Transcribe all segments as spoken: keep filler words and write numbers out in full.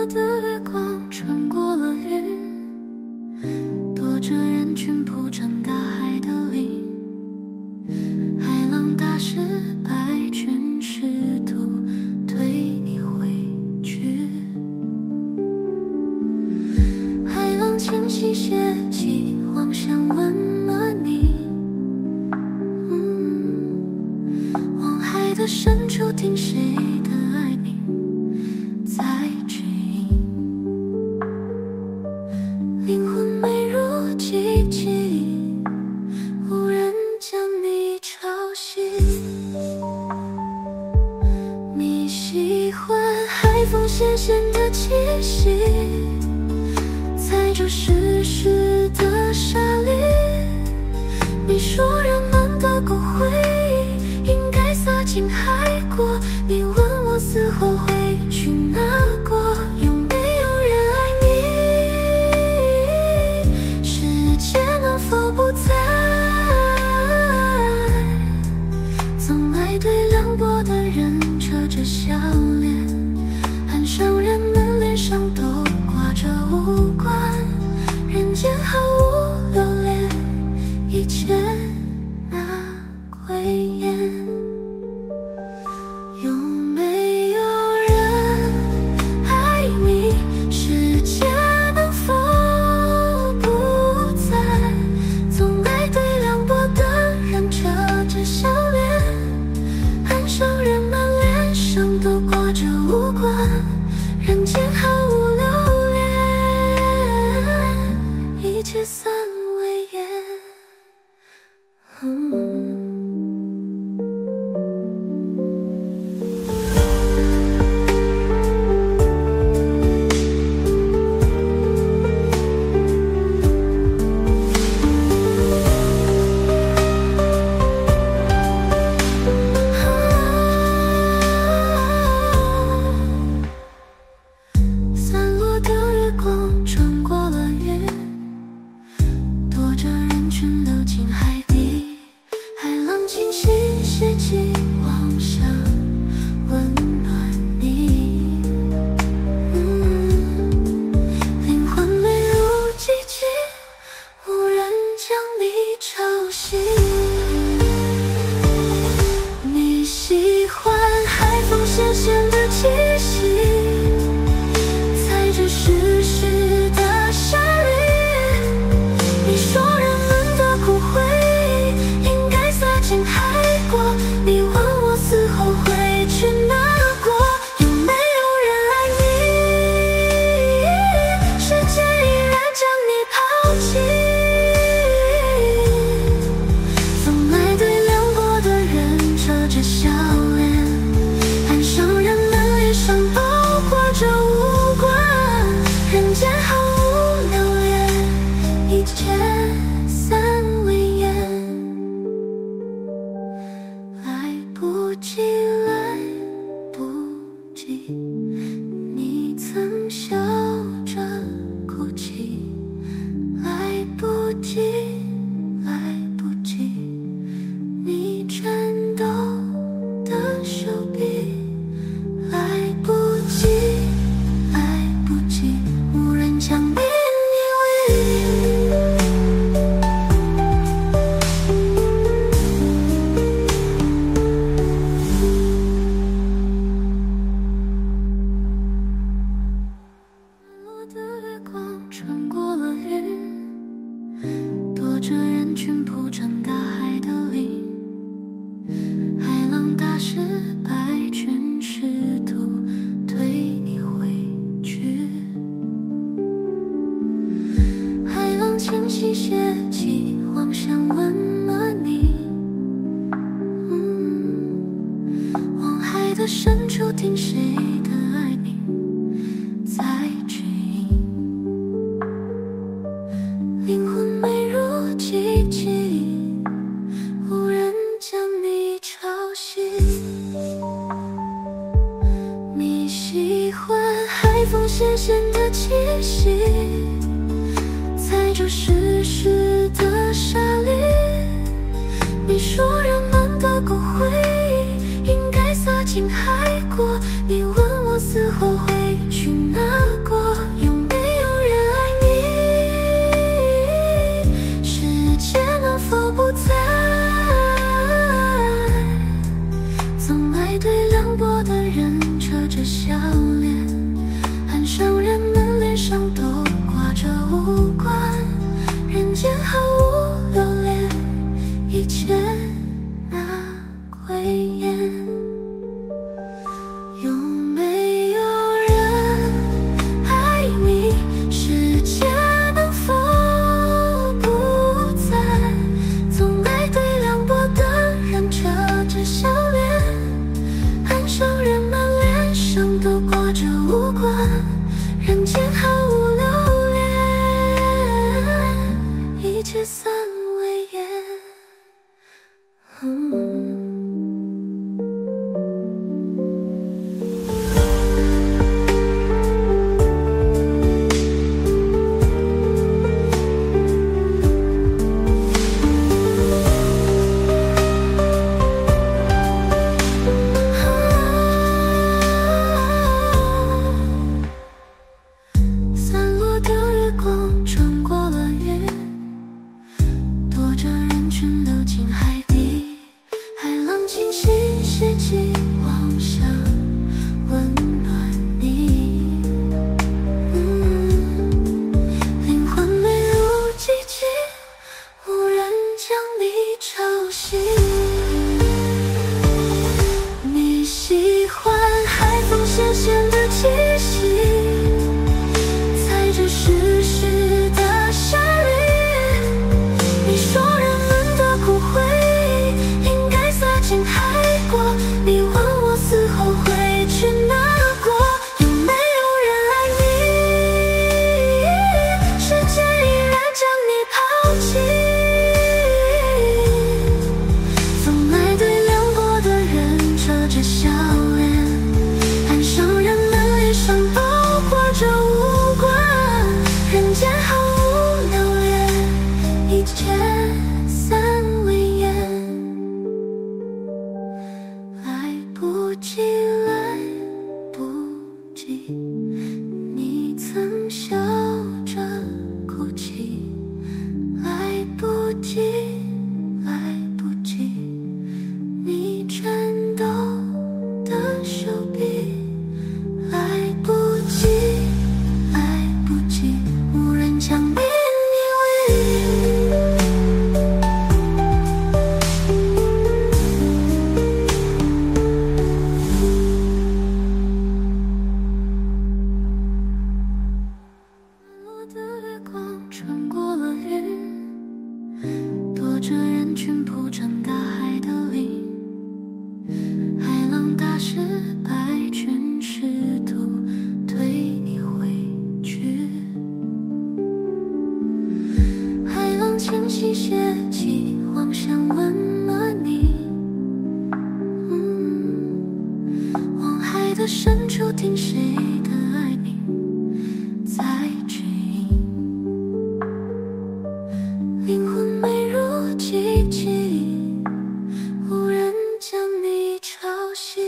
的月光穿过了云，躲着人群铺成大海的鳞。海浪打湿白裙，试图推你回去。海浪清晰血迹，妄想吻了你。嗯，往海的深处听谁的爱鸣在指引，灵魂美如寂静，无人将你吵醒。你喜欢海风咸咸的气息，踩着湿湿的沙砾。你说人们的骨灰应该撒进海锅，你问我死后会去哪国？有没有人爱你？世界能否不再总爱对凉薄的人扯着笑脸，岸上人们脸上都挂着无关，人间毫无留恋，一切那归雁。有没有人爱你？世界能否不再总爱对凉薄的人扯着笑脸，岸上人们脸上都挂着无关，人间毫无留恋，一切散为烟。嗯散落的月光穿过了云，躲着人群流进海底。海浪清晰血迹，妄想温暖你。嗯，灵魂美如寂静，无人将你吵醒。你喜欢海风咸咸的气息，踩着湿湿的沙砾。你说人们的骨灰应该撒进海锅，你问我死后会去哪国？有没有人爱你？世界依然将你抛弃，总爱对凉薄的人扯着笑脸，岸上人们脸上都挂着无关，人间毫无留恋，一切散为烟。来不及，来不及，你曾笑着哭泣。来不及，来不及，你颤抖的手臂。来不及，来不及，无人将你依落的月光穿过了云，躲着人群铺成大海的鳞。海浪打湿白裙，试图推你回去。海浪清晰血迹，妄想吻了你。嗯，往海的深处听谁的爱鸣在指引，灵魂美如寂静，无人将你吵醒。你喜欢海风咸咸的气息，踩着湿湿的沙砾。你说人们的骨灰应该撒进海锅，你问我死后会去哪国？ 你曾笑着哭泣，来不及，来不及，你颤抖的手臂，来不及，来不及，无人将你依偎。落的月光穿过了云，躲着人群铺成大海的鳞，海浪打湿白裙，试图推你回去。海浪清晰血迹，妄想吻了你。嗯，往海的深处听谁的爱鸣在指引，灵魂美如寂静，无人将你吵醒。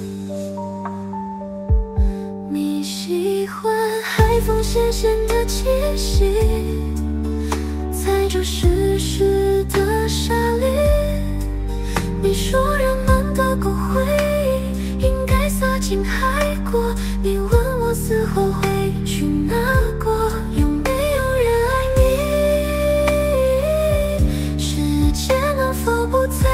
你喜欢海风咸咸的气息，踩着湿湿的沙砾。你说人们的骨灰应该撒进海锅，你问我死后会去哪国，有没有人爱你？世界能否不再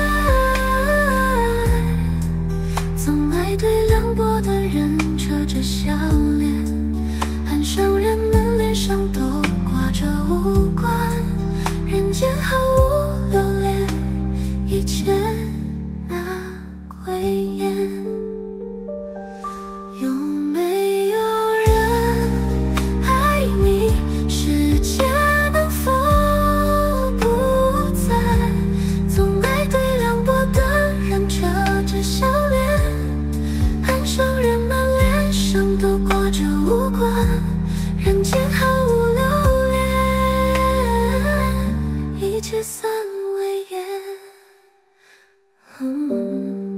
总爱对凉薄的人扯着笑脸，岸上人们脸上都挂着无关，人间毫无留恋，一切那归雁。有没有人爱你？世界能否不再总爱对凉薄的人扯着笑脸，岸上人们脸上都挂着无关，人间毫无留恋，一切散为烟。嗯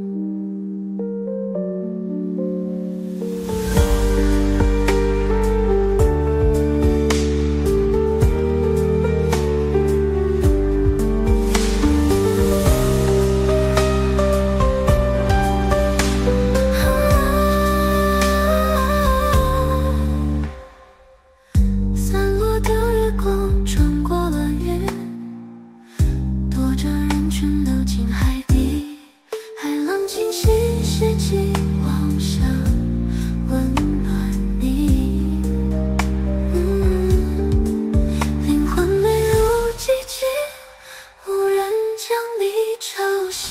散落的月光穿过了云，躲着人群流进海底，海浪清晰血迹，妄想温暖你。嗯，灵魂美如寂静，无人将你吵醒。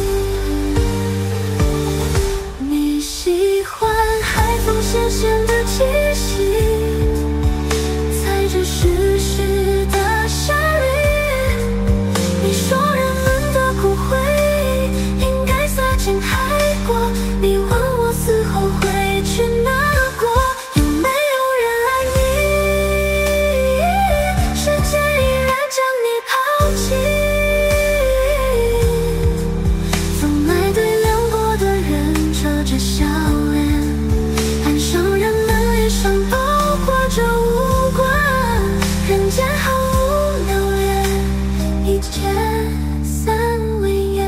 你喜欢海风咸咸的气息，踩着湿湿的沙砾。你说人们的骨灰应该撒进海锅，你问我死后会去哪国，有没有人爱你？世界依然将你抛弃，总爱对凉薄的人扯着笑脸，岸上人们脸上都挂着无关，人间毫无留恋，一切散为烟。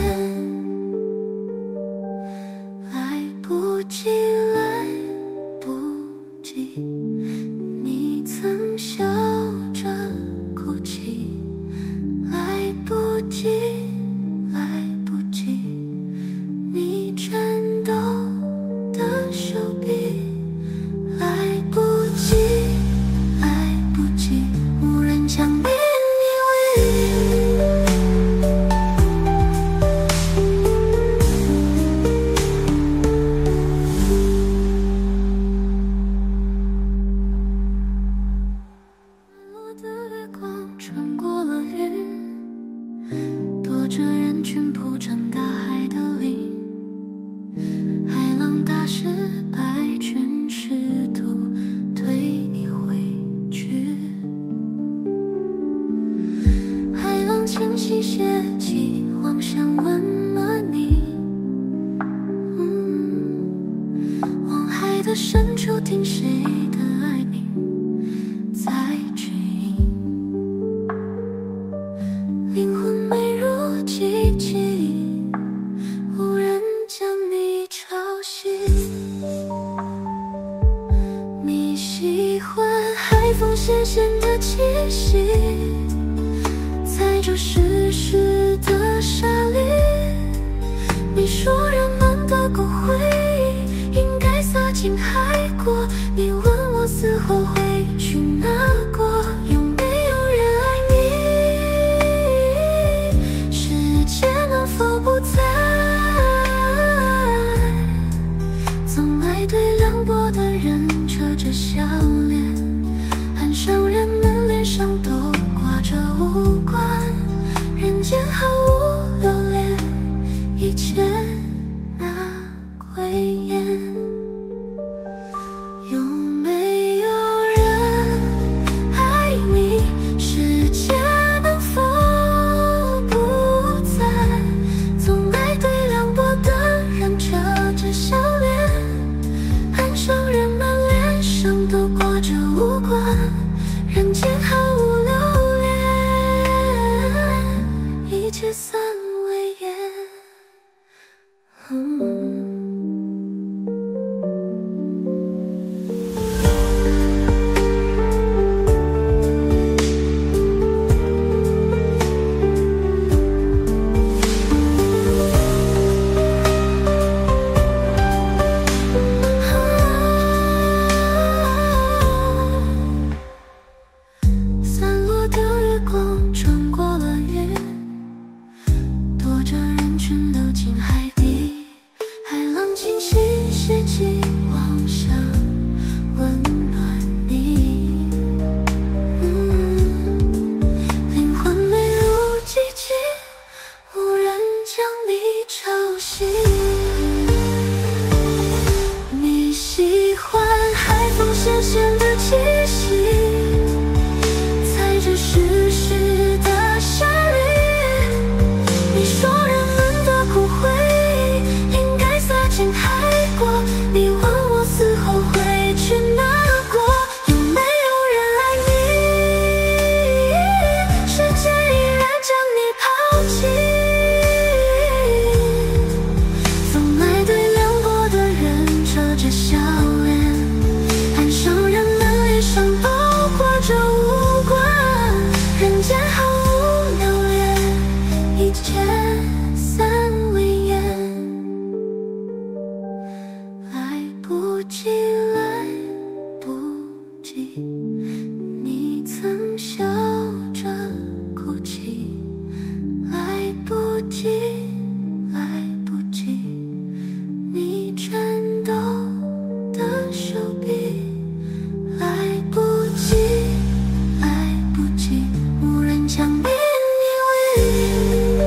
来不及，来不及，你曾笑着哭泣，来不及，来不及，你颤抖的手臂，来不及，来不及，无人将你依偎。落的月光穿过了云，躲着人群铺成大海的鳞，海浪打湿白裙，试图推你回去。海浪清晰血迹，妄想吻了你。嗯，往海的深处听谁的爱名在指引，灵魂美如寂静，无人将你吵醒。你喜欢海风咸咸的气息，踩着湿湿的沙砾。你说人们的骨灰应该撒进海过，你问我死后会去哪国，有没有人爱你？世界能否不再总爱对凉薄的人扯着笑脸，岸上人们脸上都挂着无关，人间毫无留恋，一切那归雁。有没有人爱你？世界能否不再总爱对凉薄的人扯着笑脸，岸上人们脸上都挂着无关，人间毫无留恋，一切散为烟。嗯散落的日光穿过了云，躲着人群流进海底，海浪清晰写进望向温暖你。嗯，灵魂美如寂静，无人将你吵醒。你喜欢海风咸咸的气息，踩着湿湿的沙砾。你说人们的骨灰应该撒进海过，你问我死后会去哪国，有没有人爱你？世界依然将你抛弃，总爱对凉薄的人扯着笑脸，岸上人们脸上都挂着无关，人间毫无留恋，一切散为烟。来不及，来不及，你曾笑着哭泣，来不及，来不及，你颤抖的手臂，来不及，来不及，无人将你依偎。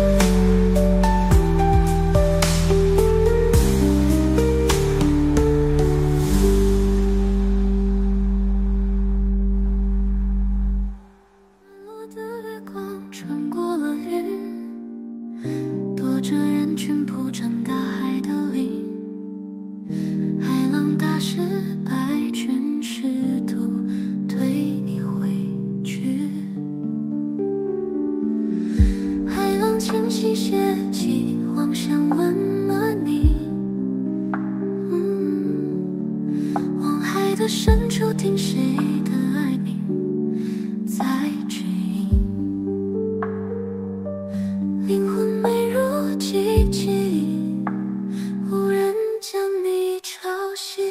落的月光穿过了云，躲着人群铺成大海的鳞，海浪打湿白裙，试图推你回去。海浪清晰写起望向温暖你。嗯，往海的深处听谁的爱名在指引，灵魂美如寂静，无人将你吵醒。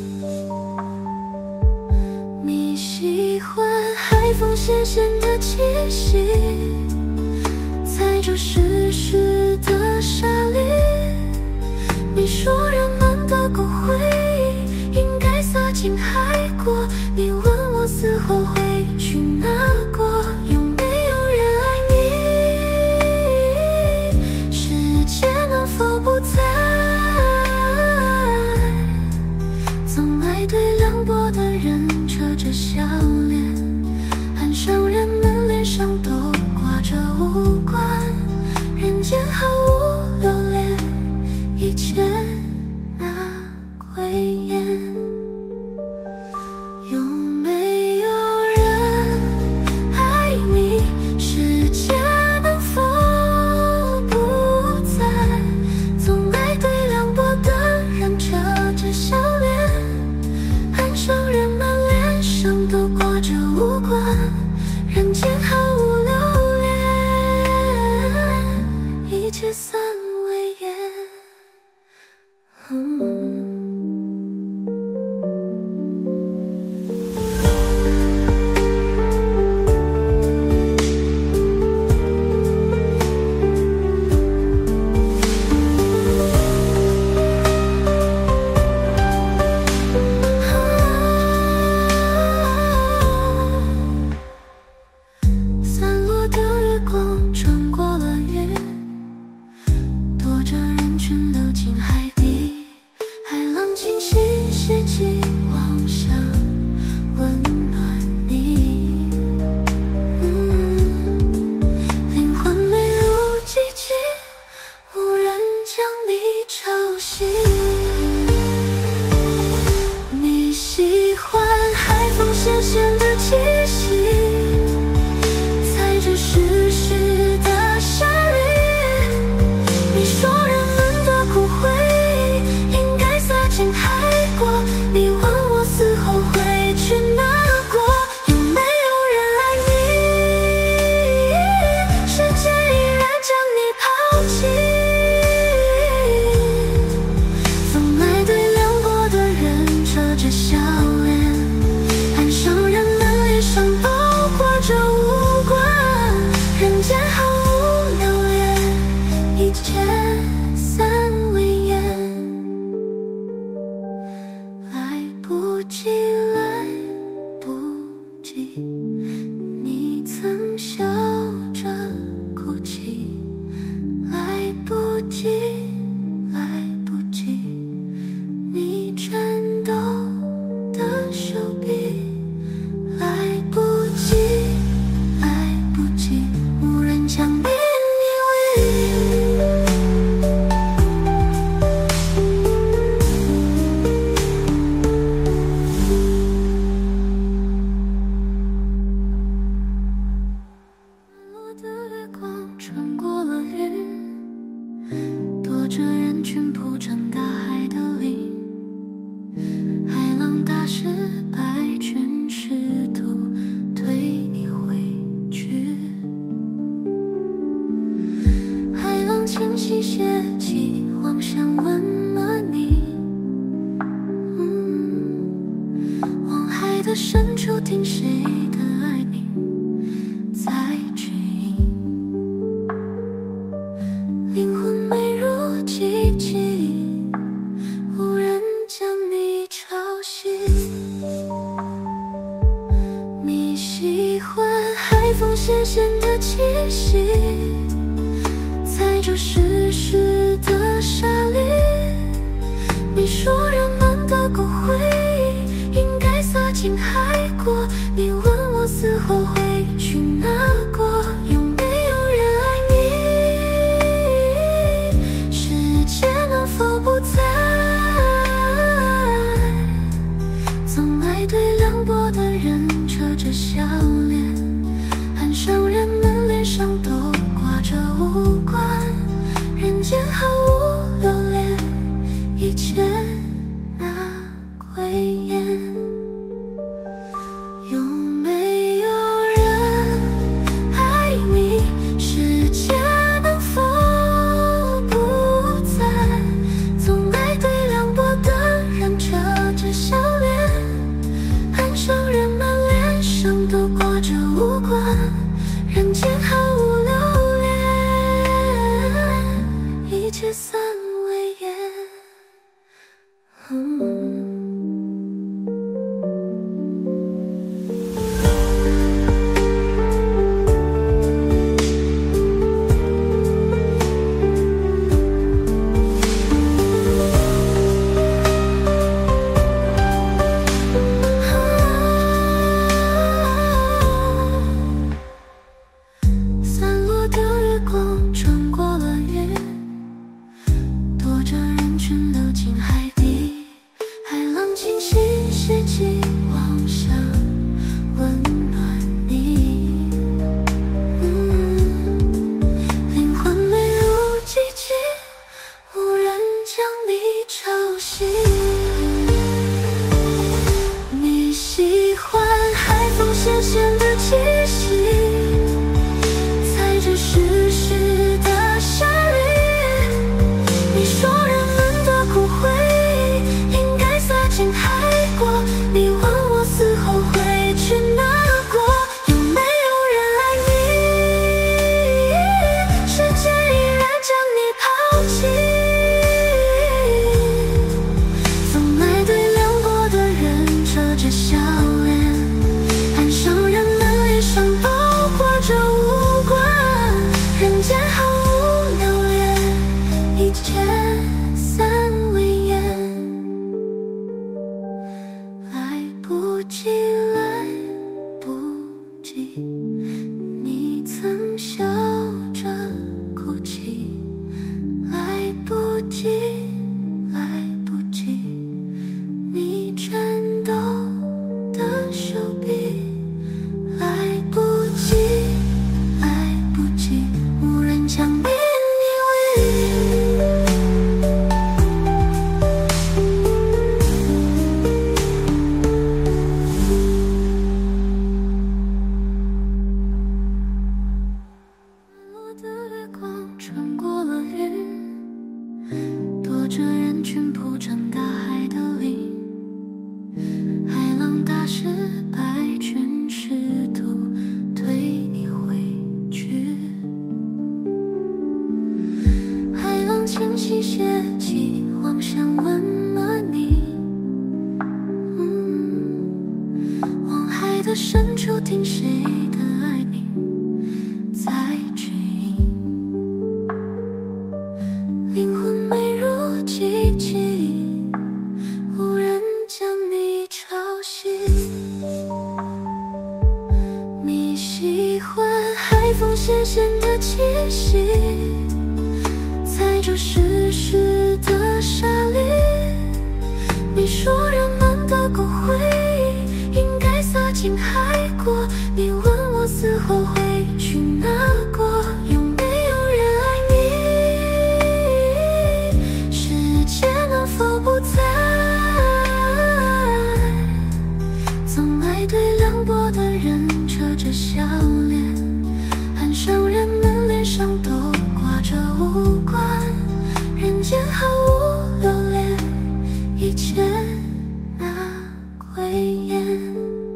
你喜欢海风咸咸的气息，踩着湿湿的沙砾。你说人们的骨灰应该撒进海过，你问我死后会去哪国，有没有人爱你？世界能否不再总爱对凉薄的人扯着笑脸，岸上人们脸上都挂着无关，人间毫无留恋，一切那归雁。 的深处听谁的爱鸣在指引，灵魂美如寂静，无人将你吵醒。你喜欢海风咸咸的气息，踩着湿湿的沙砾。你说人们的骨灰应该撒进海过，你问我死后会去哪国，有没有人爱你？世界能否不再总爱对凉薄的人扯着笑脸，岸上人们脸上都挂着无关，人间毫无留恋，一切那归雁。有没有人爱你？世界能否不再总爱对凉薄的人扯着笑脸，岸上人们脸上都挂着无关，人间毫无留恋，一切散为烟。嗯散落的月光穿过了云，躲着人群流进海底，海浪清晰袭击妄想，温暖你。嗯，灵魂美如寂静，无人将你吵醒。你喜欢海风咸咸的气息，踩着湿湿的沙砾。你说人们的骨灰应该撒进海过，你问我死后会去哪国，有没有人爱你？世界依然将你抛弃，总爱对凉薄的人扯着笑脸，岸上人们脸上都挂着无关，人间毫无留恋，一切散为烟。来不及，来不及，你曾笑着哭泣，来不及，来不及，你颤抖的手臂，来不及，来不及，无人将你依落的月光穿过了云，躲着人群铺成大海的鳞，海浪打湿白裙，试图推你回去。海浪清晰袭击妄想，温暖你。嗯，往海的深处听谁的爱鸣在指引，灵魂美如寂静，无人将你吵醒。你喜欢海风咸咸的气息，踩着湿湿的沙砾。你说人们的骨灰应该撒进海过，你问我死后会去哪国，有没有人爱你？世界能否不再总爱对凉薄的人扯着笑脸，岸上人们脸上都挂着无关，人间毫无留恋，一切那归雁。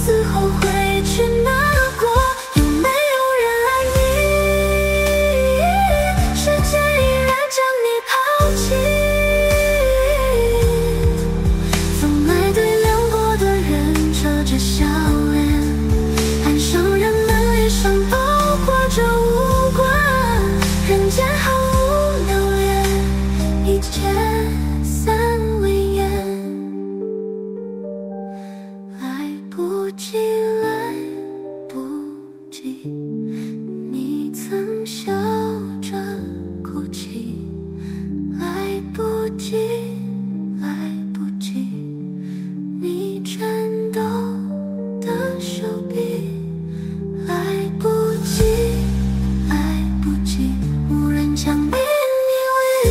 死后会去哪过？有没有人爱你？世界依然将你抛弃。从来对凉薄的人扯着笑脸，岸上人们脸上都挂着无关，人间毫无留恋，一切散为烟。来不及，来不及，你曾笑着哭泣。来不及，来不及，你颤抖的手臂。来不及，来不及，无人将你依偎。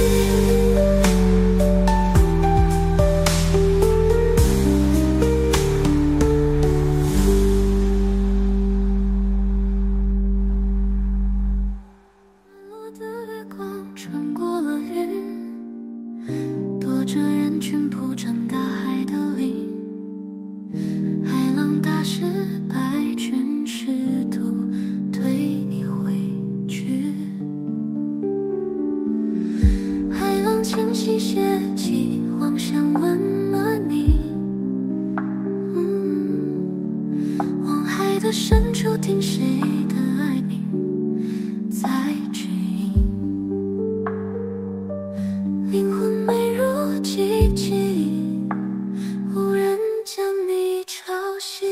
落的月光穿过了云，躲着人群铺成大海的鳞。海浪打湿白裙，试图推你回去。海浪清晰血迹，妄想吻了你。嗯，往海的深处听谁的爱鸣在指引，灵魂美如寂静，无人将你吵醒。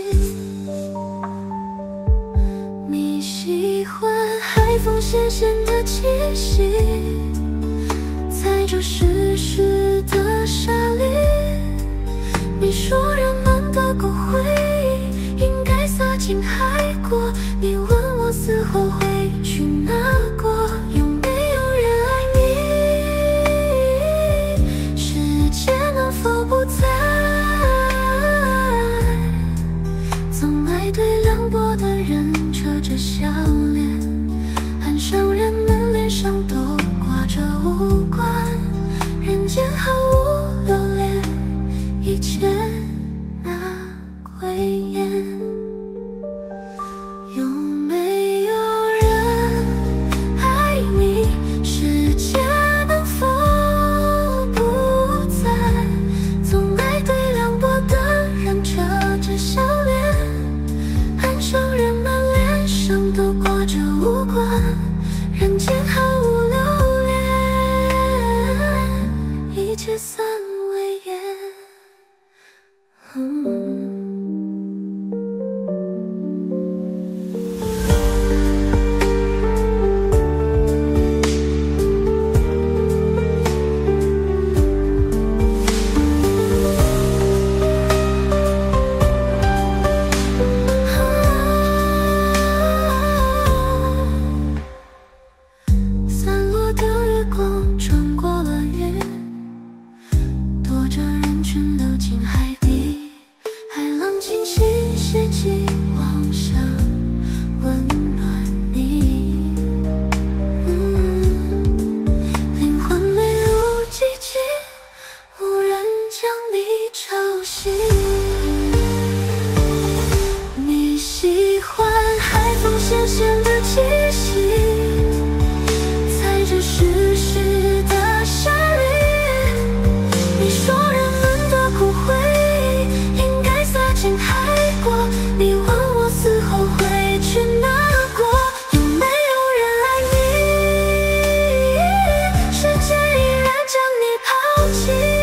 你喜欢海风咸咸的气息，踩着湿湿的沙砾。你说人们的骨灰应该撒进海过，你问我死后会去哪过？有没有人爱你？世界能否不再？总爱对凉薄的人扯着笑脸，岸上人们脸上都挂着无关，人间毫无留恋，一切那归雁。有没有人爱你？世界能否不再？总爱对凉薄的人扯着笑脸，岸上人们脸上都挂着无关，人间毫无留恋，一切散为烟。嗯散落的月光穿过了云，躲着人群流进海底。海浪清晰血迹，妄想温暖你。嗯，灵魂美如寂静，无人将你吵醒。你喜欢海风咸咸的气息，踩着湿湿的沙砾。你说人们的骨灰应该撒进海过，你问我死后会去哪过？有没有人爱你？世界依然将你抛弃。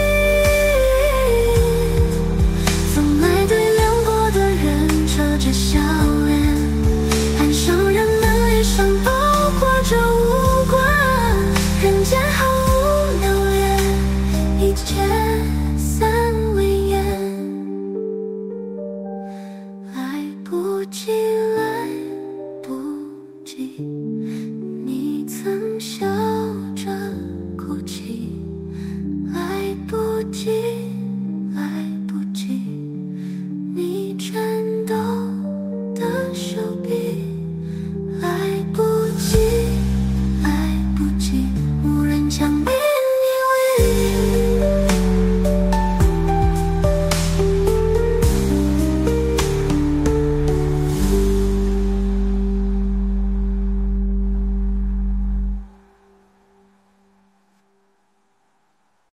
总爱对凉薄的人扯着笑脸，岸上人们脸上都挂着无关，人间毫无留恋，一切散为烟。来不及，来